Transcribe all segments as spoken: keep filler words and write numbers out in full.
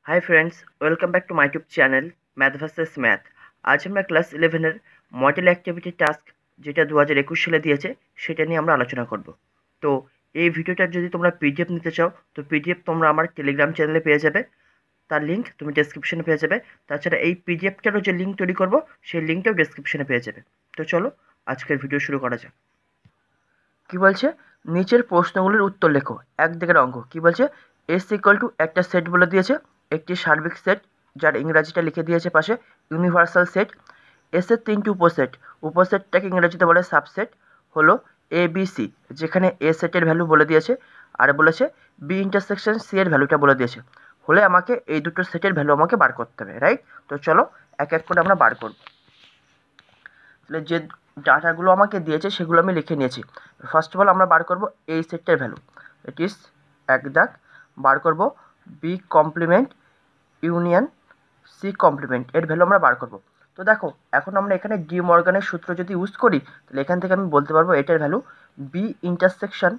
High friends, welcome back to my YouTube channel math versus math. আজ আমরা class ইলেভেনের model activity task যেটা দু হাজার একুশ সালে দিয়েছে সেটা নিয়ে আমরা আলোচনা করব। তো এই ভিডিওটার যদি তোমরা পিডিএফ নিতে চাও তো পিডিএফ তোমরা আমার টেলিগ্রাম চ্যানেলে পেয়ে যাবে, তার লিঙ্ক তুমি ডেসক্রিপশনে পেয়ে যাবে। তাছাড়া এই পিডিএফটারও যে লিঙ্ক তৈরি করব সেই লিঙ্কটাও ডেসক্রিপশনে পেয়ে যাবে। তো চলো আজকের ভিডিও শুরু করা যাক। কি বলছে, নিচের প্রশ্নগুলির উত্তর লেখো। এক দিকের অঙ্ক কি বলছে, এস ইকুয়াল টু একটা সেট বলে দিয়েছে, একটি সার্বিক সেট যার ইংরাজিটা লিখে দিয়েছে পাশে ইউনিভার্সাল সেট। এস এর তিনটি উপসেট, উপসেটটাকে ইংরেজিতে বলে সাবসেট, হলো এ বি সি, যেখানে এ সেটের ভ্যালু বলে দিয়েছে আর বলেছে বি ইন্টারসেকশন সি এর ভ্যালুটা বলে দিয়েছে। হলে আমাকে এই দুটো সেটের ভ্যালু আমাকে বার করতে হবে, রাইট? তো চলো এক এক করে আমরা বার করব। তাহলে যে ডাটাগুলো আমাকে দিয়েছে সেগুলো আমি লিখে নিয়েছি। ফার্স্ট অফ অল আমরা বার করব এই সেটটার ভ্যালু, ইট ইজ এক দাগ বার করব B complement union C complement, এর ভ্যালু আমরা বার করব। তো দেখো এখন আমরা এখানে ডি মর্গানের সূত্র যদি ইউজ করি তাহলে এখান থেকে আমি বলতে পারবো এটার ভ্যালু বি ইন্টারসেকশন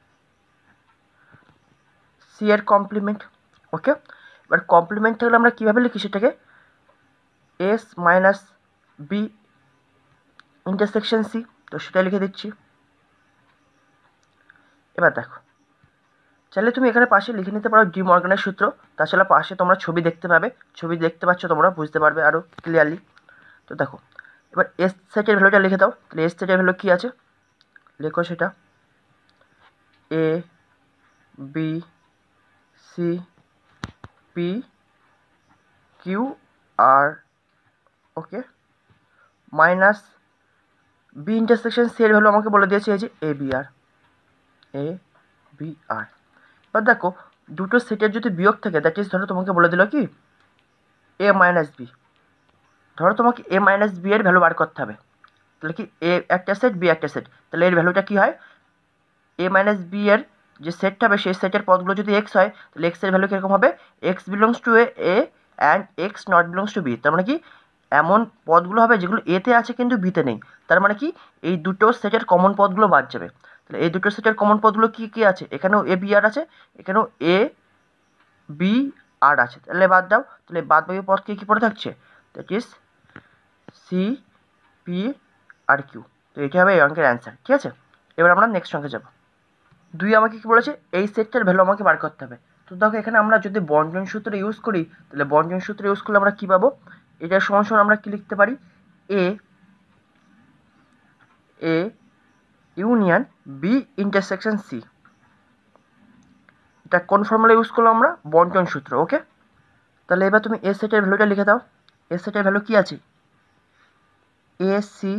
সি এর কমপ্লিমেন্ট। ওকে, এবার কমপ্লিমেন্ট থাকলে আমরা কীভাবে লিখি সেটাকে, S minus B intersection C, তো সেটা লিখে দিচ্ছি। এবার দেখো, চাইলে তুমি এখানে পাশে লিখে নিতে পারো ডি মর্গানের সূত্র, তাছাড়া পাশে তোমরা ছবি দেখতে পাবে, ছবি দেখতে পাচ্ছ তোমরা, বুঝতে পারবে আরও ক্লিয়ারলি। তো দেখো এবার এস সেটের ভ্যালুটা লিখে দাও। তাহলে এস সেটের ভ্যালু কী আছে লেখো, সেটা A B C P Q R, okay, minus B intersection C এর ভ্যালু আমাকে বলে দিয়েছে এই যে A B R, A B আর। এবার দেখো দুটো সেটের যদি বিয়োগ থাকে, দ্যাট ইজ ধরো তোমাকে বলে দিল কি এ মাইনাস বি, ধরো তোমাকে এ মাইনাস বি এর ভ্যালু বার করতে হবে। তাহলে কি এ একটা সেট বি একটা সেট, তাহলে এর ভ্যালুটা কী হয়, এ মাইনাস বি এর যে সেটটা হবে সেই সেটের পদগুলো যদি এক্স হয় তাহলে এক্স এর ভ্যালু কীরকম হবে, x belongs to A A and x not belongs to B. তার মানে কি এমন পদগুলো হবে যেগুলো এতে আছে কিন্তু বিতে নেই। তার মানে কি এই দুটো সেটের কমন পদগুলো বাদ যাবে। তাহলে এই দুটো সেটের কমন পদগুলো কী কী আছে, এখানেও এ বি আর আছে, এখানেও এ বি আর আছে, তাহলে বাদ দাও। তাহলে বাদ বাকি পদ কী কী পড়ে থাকছে, that is C P R Q. তো এটা হবে এই অঙ্কের অ্যান্সার, ঠিক আছে? এবার আমরা নেক্সট অঙ্কে যাব। দুই আমাকে কী বলেছে, এই সেটটার ভ্যালু আমাকে বার করতে হবে। তো দেখো এখানে আমরা যদি বন্টন সূত্র ইউজ করি তাহলে বন্টন সূত্র ইউজ করলে আমরা কী পাবো, এটা সমান সমান আমরা কী লিখতে পারি, A A union B intersection C. এটা কোন ফর্মুলা ইউজ করলাম আমরা, বন্টন সূত্র। ওকে, তাহলে এবার তুমি এ সেটের ভ্যালুটা লিখে দাও। এ সেটের ভ্যালু কী আছে, A C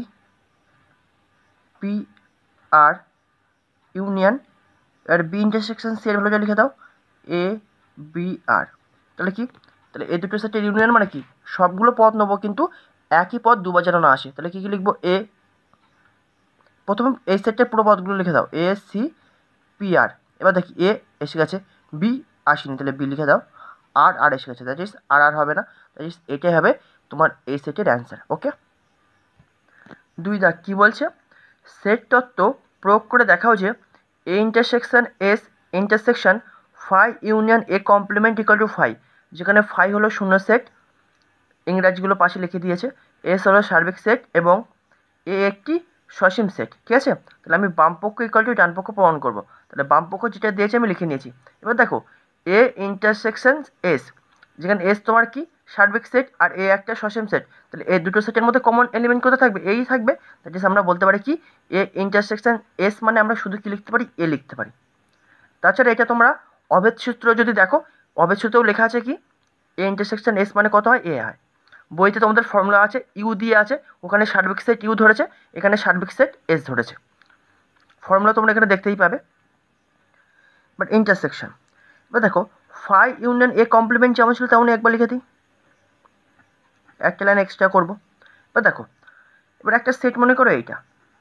P R union আর বি ইন্টারসেকশন সি এর ভ্যালুটা লিখে দাও, এ বি আর। তাহলে কি, তাহলে এই দুটো সেটের ইউনিয়ন মানে কি, সবগুলো পদ নেবো কিন্তু একই পদ দুবার যেন না আসে। তাহলে কী কী লিখবো, এ প্রথমে এই সেটের পুরো পদগুলো লিখে দাও, এ সি পি আর। এবার দেখি এ এসে গেছে, বি আসেনি, তাহলে বি লিখে দাও, আর আর এসে গেছে, দ্যাট ইজ আর আর হবে না, দ্যাট ইজ এটাই হবে তোমার এই সেটের অ্যান্সার। ওকে, দুই দাগ কী বলছে, সেট তত্ত্ব প্রয়োগ করে দেখাও যে A intersection S intersection phi union A complement equal to phi, যেখানে ফাই হলো শূন্য সেট, ইংরাজিগুলো পাশে লিখে দিয়েছে, এস হলো সার্বিক সেট এবং এ একটি সসীম সেট, ঠিক আছে? তাহলে আমি বাম পক্ষ ইকুয়াল টু ডান পক্ষ প্রমাণ করবো। তাহলে বাম পক্ষ যেটা দিয়েছে আমি লিখে নিয়েছি। এবার দেখো এ ইন্টারসেকশন এস, যেখানে এস তোমার কি সার্বিক সেট আর এ একটা সসীম সেট, তাহলে এই দুটো সেটের মধ্যে কমন এলিমেন্ট কোথায় থাকবে, এই থাকবে। দ্যাট ইজ আমরা বলতে পারি কি এ ইন্টারসেকশন এস মানে আমরা শুধু কি লিখতে পারি, এ লিখতে পারি। তাছাড়া এটা তোমরা অভেদ সূত্র যদি দেখো, অভেদ সূত্রেও লেখা আছে কি এ ইন্টারসেকশন এস মানে কত হয়, এ হয়। বইতে তোমাদের ফর্মুলা আছে, ইউ দিয়ে আছে, ওখানে সার্বিক সেট ইউ ধরেছে, এখানে সার্বিক সেট এস ধরেছে, ফর্মুলা তোমরা এখানে দেখতেই পাবে। বাট ইন্টারসেকশন, এবার দেখো ফাই ইউনিয়ন এ কমপ্লিমেন্ট যেমন ছিল তেমনই একবার লিখে দিই, একটা লাইন এক্সট্রা করবো। এবার দেখো এবার একটা সেট মনে করো, এইটা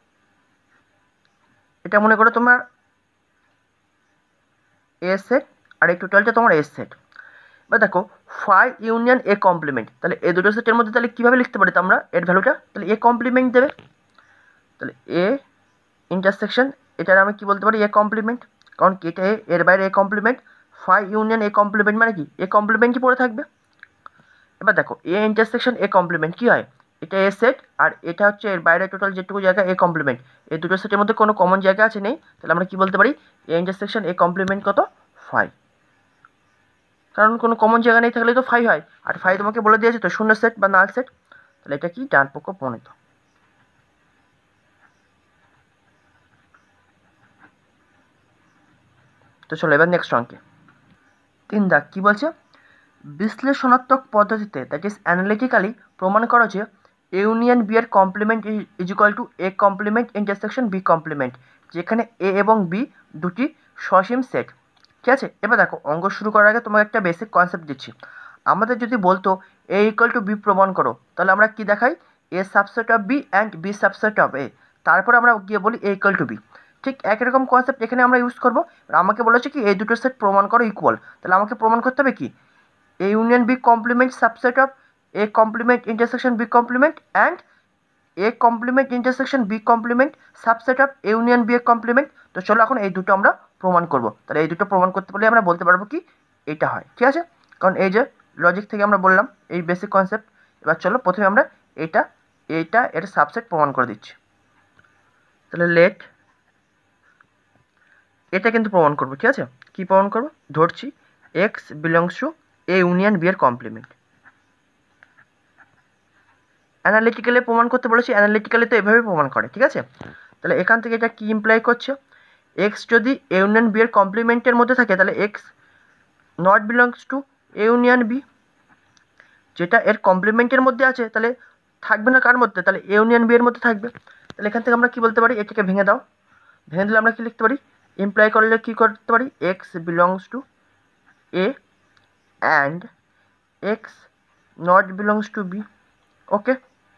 এটা মনে করো তোমার এ সেট আর এই টোটালটা তোমার এস সেট। এবার দেখো ফাই ইউনিয়ন এ কমপ্লিমেন্ট, তাহলে এই দুটো সেটের মধ্যে তাহলে কীভাবে লিখতে পারি আমরা এর ভ্যালুটা, তাহলে এ কমপ্লিমেন্ট দেবে, তাহলে এ ইন্টারসেকশন এটার আমি কি বলতে পারি, এ কমপ্লিমেন্ট, কারণ এটা এর বাইরে A complement, phi union A complement মানে কি, এ কমপ্লিমেন্টই পড়ে থাকবে। এবার দেখো এ ইন্টারসেকশন এ কমপ্লিমেন্ট কী হয়, এটা এ সেট আর এটা হচ্ছে এর বাইরে টোটাল যেটুকু জায়গা এ কমপ্লিমেন্ট, এই দুটো সেটের মধ্যে কোনো কমন জায়গা আছে নেই, তাহলে আমরা কি বলতে পারি এ ইন্টারসেকশন এ কমপ্লিমেন্ট কত ফাই, কারণ কোনো কমন জায়গা নেই থাকলে তো ফাই হয়, আর ফাই তোমাকে বলে দিয়েছে তো শূন্য সেট বা নাল সেট, তাহলে এটা কি ডান পক্ষ প্রণীত। তো চলো এবার নেক্সট অঙ্কে তিন দাগ কী বলছে, বিশ্লেষণাত্মক পদ্ধতিতে দ্যাট ইজ অ্যানালিটিক্যালি প্রমাণ করো যে ইউনিয়ন বি এর complement is equal to A complement intersection B complement, যেখানে এ এবং বি দুটি সসীম সেট। ঠিক আছে, এবার দেখো অঙ্ক শুরু করার আগে তোমাকে একটা বেসিক কনসেপ্ট দিচ্ছি। আমাদের যদি বলতো এ ইকুয়াল টু বি প্রমাণ করো, তাহলে আমরা কি দেখাই, A subset of B and B subset of A, তারপরে আমরা গিয়ে বলি এ ইকুয়াল টু বি। ঠিক একই রকম কনসেপ্ট এখানে আমরা ইউজ করবো। আমাকে বলেছে কি এই দুটো সেট প্রমাণ করো ইকুয়াল, তাহলে আমাকে প্রমাণ করতে হবে কি A union B complement subset of A complement intersection B complement and A complement intersection B complement subset of A union B complement। তো চলো এখন এই দুটো আমরা প্রমাণ করব। তাহলে এই দুটো প্রমাণ করতে পারলে আমরা বলতে পারবো কি এটা হয়। ঠিক আছে, কারণ এই যে লজিক থেকে আমরা বললাম এই বেসিক কনসেপ্ট। এবার চলো প্রথমে আমরা এটা এইটা এর সাবসেট প্রমাণ করে দিচ্ছি। তাহলে লেট এটা কিন্তু প্রমাণ করবো। ঠিক আছে, কি প্রমাণ করবো, ধরছি x belongs to A union B এর কমপ্লিমেন্ট। অ্যানালিটিক্যালি প্রমাণ করতে বলেছি, অ্যানালিটিক্যালি তো এভাবে প্রমাণ করে। ঠিক আছে, তাহলে এখান থেকে এটা কি ইমপ্লাই করছে, এক্স যদি এ ইউনিয়ন বি এর কমপ্লিমেন্টের মধ্যে থাকে তাহলে x not belongs to A union B, যেটা এর কমপ্লিমেন্টের মধ্যে আছে তাহলে থাকবে না কার মধ্যে, তাহলে এ ইউনিয়ন বি এর মধ্যে থাকবে। তাহলে এখান থেকে আমরা কি বলতে পারি, এটাকে ভেঙে দাও, ভেঙে দিলে আমরা কি লিখতে পারি, ইমপ্লাই করলে কি করতে পারি, x belongs to A and x not belongs to B. Okay,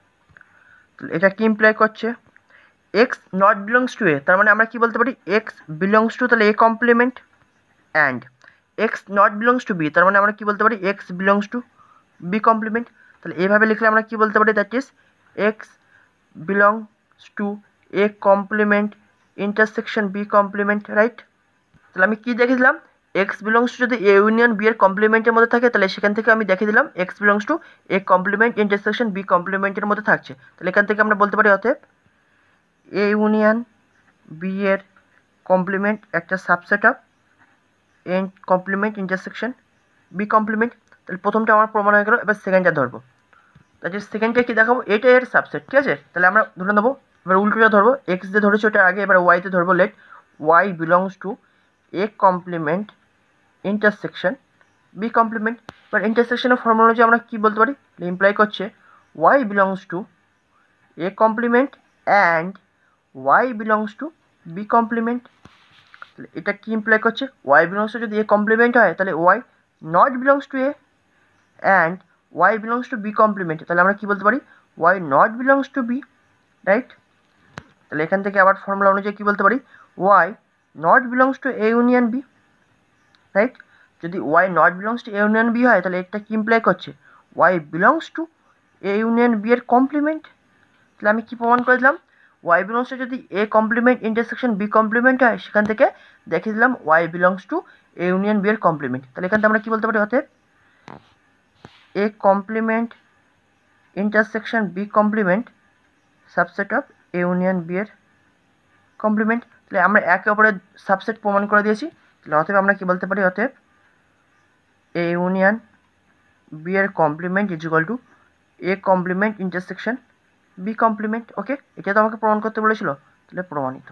এটা কি ইমপ্লাই করছে, x not belongs to A, তার মানে আমরা কি বলতে পারি এক্স বিলংস টু তাহলে A complement and x not belongs to B, তার মানে আমরা কি বলতে পারি x belongs to B complement. তাহলে এইভাবে লিখলে আমরা কি বলতে পারি, that is x belongs to A complement intersection B complement, right. তাহলে আমি কি দেখেছিলাম, এক্স বিলংস টু যদি এ ইউনিয়ন বি এর কমপ্লিমেন্টের মধ্যে থাকে তাহলে সেখান থেকে আমি দেখে দিলাম x belongs to A complement intersection B কমপ্লিমেন্টের মধ্যে থাকছে। তাহলে এখান থেকে আমরা বলতে পারি অতএব এ ইউনিয়ন বি এর কমপ্লিমেন্ট একটা subset of A complement intersection B complement. তাহলে প্রথমটা আমার প্রমাণ হয়ে গেল, এবার সেকেন্ডটা ধরবো, তাহলে সেকেন্ডটা কি দেখাবো, এটা এর সাবসেট। ঠিক আছে, তাহলে আমরা ধরে নেবো, এবার উল্টোটা ধরবো, এক্স দিয়ে ধরেছি ওটার আগে, এবার ওয়াইতে ধরবো, let y belongs to A complement intersection B complement. এবার ইন্টারসেকশনের ফর্মুলা অনুযায়ী আমরা কী বলতে পারি, ইমপ্লাই করছে y belongs to A complement and y belongs to B complement. তাহলে এটা কি ইমপ্লাই করছে, ওয়াই বিলংস টু যদি এ কমপ্লিমেন্ট হয় তাহলে y not belongs to A and y belongs to B complement, তাহলে আমরা কি বলতে পারি y not belongs to B, right. তাহলে এখান থেকে আবার ফর্মুলা অনুযায়ী কী বলতে পারি, y not belongs to A union B, right. যদি y not belongs to A union B হয় তাহলে এটা কি ইমপ্লাই করছে y belongs to A union B এর কমপ্লিমেন্ট। তাহলে আমি কি প্রমাণ করে দিলাম, ওয়াই বিলংস টু যদি A complement intersection B complement হয় সেখান থেকে দেখে দিলাম y belongs to A union B এর কমপ্লিমেন্ট। তাহলে এখান থেকে আমরা কি বলতে পারি, অতএব A complement intersection B complement subset of A union B এর কমপ্লিমেন্ট। তাহলে আমরা একে অপরের সাবসেট প্রমাণ করে দিয়েছি। তাহলে অতএব আমরা কি বলতে পারি, অতএব এ ইউনিয়ন বি এর complement is equal to A complement intersection B complement. Okay, এটা তো আমাকে প্রমাণ করতে বলেছিল, তাহলে প্রমাণিত।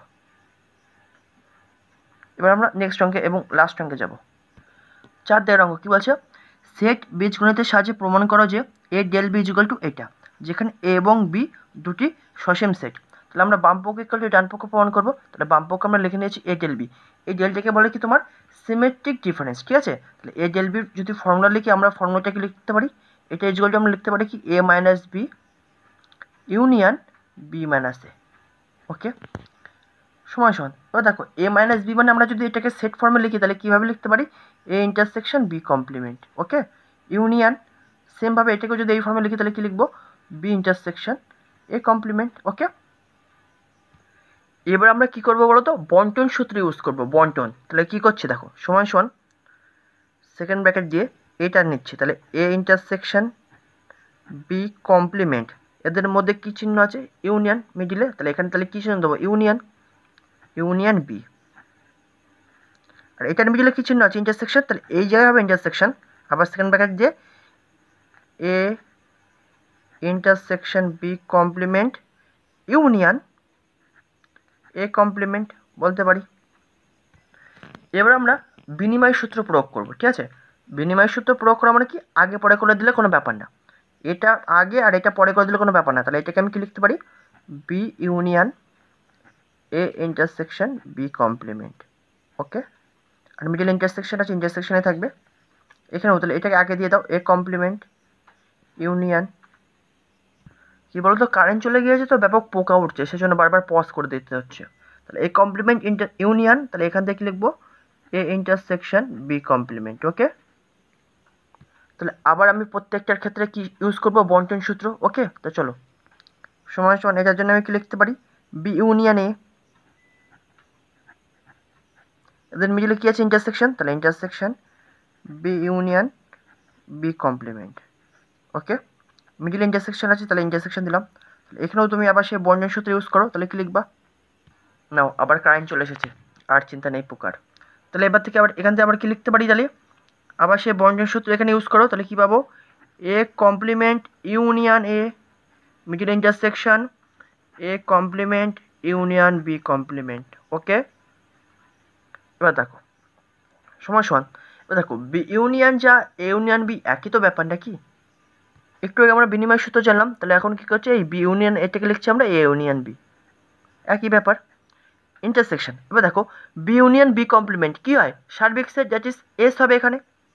এবার আমরা নেক্সট অঙ্কে এবং লাস্ট অঙ্কে যাব। চার দেড় অঙ্ক কী বলছে, সেট বীজগণিতের সাহায্যে প্রমাণ করো যে A del B is equal to এটা, যেখানে এ এবং বি দুটি সসীম সেট। তাহলে আমরা বাম পক্ষ ইকুয়াল টু ডান পক্ষ প্রমাণ করবো। তাহলে বাম পক্ষ আমরা লিখে নিয়েছি এ ডেল বি, এই ডেলটাকে বলে কি তোমার সিমেট্রিক ডিফারেন্স। ঠিক আছে, তাহলে এ ডেল বির যদি ফর্মুলা লিখি আমরা ফর্মুলাটাকে লিখতে পারি, এটা ইজ ইকুয়াল টু আমরা লিখতে পারি কি A minus B union B minus A. Okay, সমান সমান। এবার দেখো এ মাইনাস বি মানে আমরা যদি এটাকে সেট ফর্মে লিখি তাহলে কীভাবে লিখতে পারি, A intersection B complement. Okay, union সেমভাবে এটাকে যদি এই ফর্মে লিখি তাহলে কী লিখবো, B intersection A complement. Okay, এবার আমরা কী করবো বলো তো, বন্টন সূত্র ইউজ করবো, বন্টন। তাহলে কী করছে দেখো, সমান সমান সেকেন্ড ব্র্যাকেট দিয়ে এটা নিচ্ছি, তাহলে এ ইন্টারসেকশন বি কমপ্লিমেন্ট, এদের মধ্যে কী চিহ্ন আছে? ইউনিয়ন মিডিলে, তাহলে এখানে তাহলে কী চিহ্ন দেবো? Union, union B. আর এটার মিডিলে কী চিহ্ন আছে? ইন্টারসেকশন, তাহলে এই জায়গায় হবে ইন্টারসেকশন, আবার সেকেন্ড ব্র্যাকেট দিয়ে A intersection B complement union A complement বলতে পারি। এবার আমরা বিনিময় সূত্র প্রয়োগ করব, ঠিক আছে? বিনিময় সূত্র প্রয়োগ করা মানে কি, আগে পরে করে দিলে কোনো ব্যাপার না, এটা আগে আর এটা পরে করে দিলে কোনো ব্যাপার না। তাহলে এটাকে আমি কি লিখতে পারি? B union A intersection B complement, okay. আর মিডল ইন্টারসেকশন আছে, ইন্টারসেকশনে থাকবে এখানেও, তাহলে এটাকে আগে দিয়ে দাও, এ কমপ্লিমেন্ট ইউনিয়ন। কী বলতো, কারেন্ট চলে গিয়েছে তো ব্যাপক পোকা উঠছে, সেজন্য বারবার পজ করে দিতে হচ্ছে। তাহলে এ কমপ্লিমেন্ট ইন্টার ইউনিয়ন, তাহলে এখান থেকে লিখবো A intersection B complement, okay. তাহলে আবার আমি প্রত্যেকটার ক্ষেত্রে কি ইউজ করবো? বন্টন সূত্র, ওকে। তো চলো, সমান সমান এটার জন্য আমি কি লিখতে পারি? বি ইউনিয়ন এ, এদের মিডিলে কি আছে? ইন্টারসেকশন, তাহলে intersection B union B complement, okay. Middle intersection আছে, তাহলে ইন্টারসেকশন দিলাম। তাহলে এখানেও তুমি আবার সেই বন্টন সূত্র ইউজ করো, তাহলে কি লিখবা? নাও, আবার কারেন্ট চলে এসেছে, আর চিন্তা নেই পোকার। তাহলে এবার থেকে আবার এখান থেকে আবার কি লিখতে পারি? তাহলে আবার সেই বন্টন সূত্র এখানে ইউজ করো, তাহলে কি পাবো? A complement union A middle intersection A complement union B complement, okay. এবার দেখো সমান সমান, এবার দেখো বি ইউনিয়ন যা এ ইউনিয়ন বি একই তো ব্যাপার নাকি? একটু আগে আমরা বিনিময় সূত্র জানলাম, তাহলে এখন কি করছে? এই বি ইউনিয়ন এটাকে লিখছি আমরা এ ইউনিয়ন বি, একই ব্যাপার। ইন্টারসেকশন, এবার দেখো বি ইউনিয়ন বি কমপ্লিমেন্ট কী হয়? সার্বিক সেট, দ্যাট ইজ এস হবে এখানে।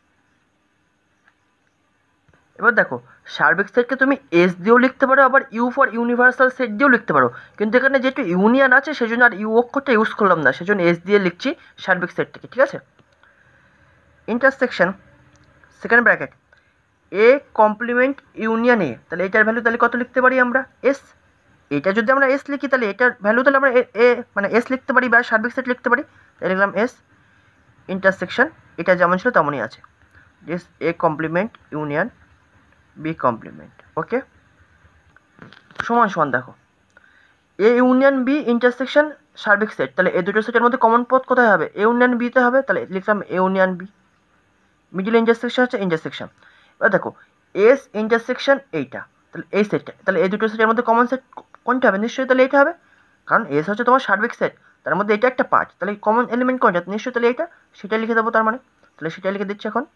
এবার দেখো সার্বিক সেটকে তুমি এস দিয়েও লিখতে পারো, আবার ইউ ফর ইউনিভার্সাল সেট দিয়েও লিখতে পারো, কিন্তু এখানে যেহেতু ইউনিয়ন আছে সেজন্য আর ইউ অক্ষরটা ইউজ করলাম না, সেজন্য এস দিয়ে লিখছি সার্বিক সেটটাকে, ঠিক আছে। Intersection second bracket A complement union A, তাহলে এটার ভ্যালু তাহলে কত লিখতে পারি আমরা? এস। এটা যদি আমরা এস লিখি তাহলে এটার ভ্যালু তাহলে আমরা এ মানে এস লিখতে পারি বা সার্বিক সেট লিখতে পারি, তাই লিখলাম এস। ইন্টারসেকশন এটা যেমন ছিল তেমনই আছে, S A complement union B complement, okay. সমান সমান দেখো এ ইউনিয়ন বি ইন্টারসেকশন সার্বিক সেট, তাহলে এই দুটো সেটের মধ্যে কমন পথ কোথায় হবে? এ ইউনিয়ন বিতে হবে, তাহলে লিখলাম A union B. Middle intersection হচ্ছে ইন্টারসেকশন, এবার দেখো এস ইন্টারসেকশন এইটা, তাহলে এই সেটটা, তাহলে এই দুটো সেটের মধ্যে কমন সেট কোনটা হবে? নিশ্চয়ই তাহলে এটা হবে, কারণ এস হচ্ছে তোমার সার্বিক সেট, তার মধ্যে এটা একটা পার্ট, তাহলে কমন এলিমেন্ট কোনটা? নিশ্চয়ই তাহলে এটা, সেটা লিখে দেবো তার মানে, তাহলে সেটা লিখে দিচ্ছি এখন।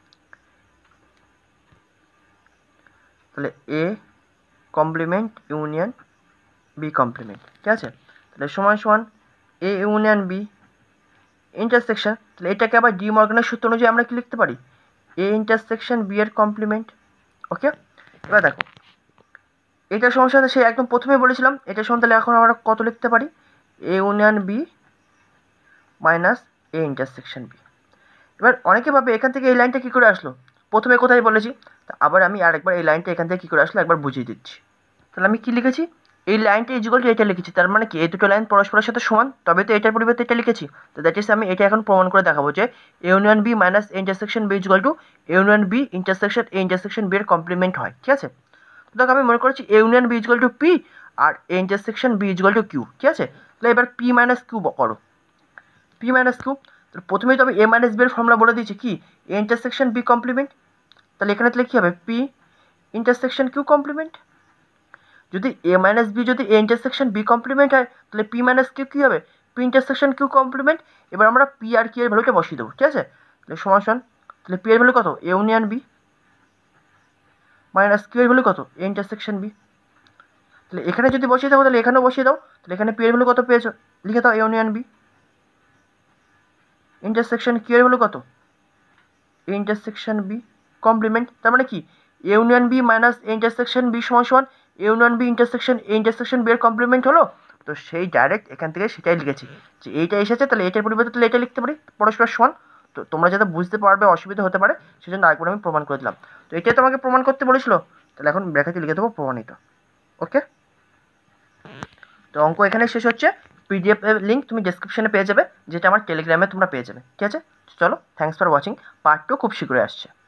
তাহলে A complement union B complement, ঠিক আছে। তাহলে সমান সমান এ ইউনিয়ন বি ইন্টারসেকশন, তাহলে এটাকে আবার ডি মর্গানের সূত্র অনুযায়ী আমরা কি লিখতে পারি? এ ইন্টারসেকশন বি এর কমপ্লিমেন্ট, ওকে। এবার দেখো এটা সমস্যা সে একদম প্রথমে বলেছিলাম, এটা সমান, তাহলে এখন আমরা কত লিখতে পারি? A union B minus A intersection B. এবার অনেকে ভাবে এখান থেকে এই লাইনটা কী করে আসলো, প্রথমে কোথায় বলেছি, তা আবার আমি আরেকবার এই লাইনটা এখান থেকে কী করে আসলো একবার বুঝিয়ে দিচ্ছি। তাহলে আমি কী লিখেছি? এই লাইনটা ইজিক্যাল টু এটা লিখেছি, তার মানে কি এই দুটো লাইন পরস্পরের সাথে সমান, তবে তো এটার পরিবর্তে এটা লিখেছি। তো দ্যাট ইজ আমি এটা এখন প্রমাণ করে দেখাবো যে union B minus intersection B is equal to union B intersection A intersection B এর কমপ্লিমেন্ট হয়, ঠিক আছে। তো দেখো আমি মনে করছি union B is equal to P আর A intersection B is equal to Q, ঠিক আছে। তাহলে এবার পি মাইনাস কিউ করো, পি মাইনাস কিউ, তাহলে প্রথমেই তো আমি এ মাইনাস বি এর ফর্মুলা বলে দিয়েছি কি, এ ইন্টারসেকশন বি কমপ্লিমেন্ট, তাহলে এখানে তাহলে কী হবে? P intersection Q complement. যদি এ মাইনাস বি যদি এ ইন্টারসেকশন বি কমপ্লিমেন্ট হয়, তাহলে পি মাইনাস কিউ কী হবে? P intersection Q complement. এবার আমরা পি আর কিউ এর ভ্যালুটা বসিয়ে দেবো, ঠিক আছে। তাহলে সমান সমান, তাহলে পি এর ভ্যালু কত? A union B minus Q এর ভ্যালু কত? A intersection B. তাহলে এখানে যদি বসিয়ে দাও তাহলে এখানেও বসিয়ে দাও, তাহলে এখানে পি এর ভ্যালু কত পেয়েছো? লিখে দাও A union B intersection Q এর ভ্যালু কত? A intersection B complement. তার মানে কি A union B minus A intersection B সমান সমান A union B intersection A intersection B এর কমপ্লিমেন্ট হলো। তো সেই ডাইরেক্ট এখান থেকে সেটাই লিখেছি যে এইটা এসেছে, তাহলে এটার পরিবর্তে তাহলে এটা লিখতে পারি পরস্পর সমান। তো তোমরা যাতে বুঝতে পারবে অসুবিধা হতে পারে সেজন্য আরেকবার আমি প্রমাণ করে দিলাম। তো এটাই তোমাকে প্রমাণ করতে বলেছিল, তাহলে এখন ব্র্যাকেটে লিখে দেবো প্রমাণিত, ওকে। তো অঙ্ক এখানে শেষ হচ্ছে, পিডিএফ এর লিঙ্ক তুমি ডেসক্রিপশনে পেয়ে যাবে, যেটা আমার টেলিগ্রামে তোমরা পেয়ে যাবে, ঠিক আছে। চলো, thanks for watching. Part two খুব শীঘ্রই আসছে।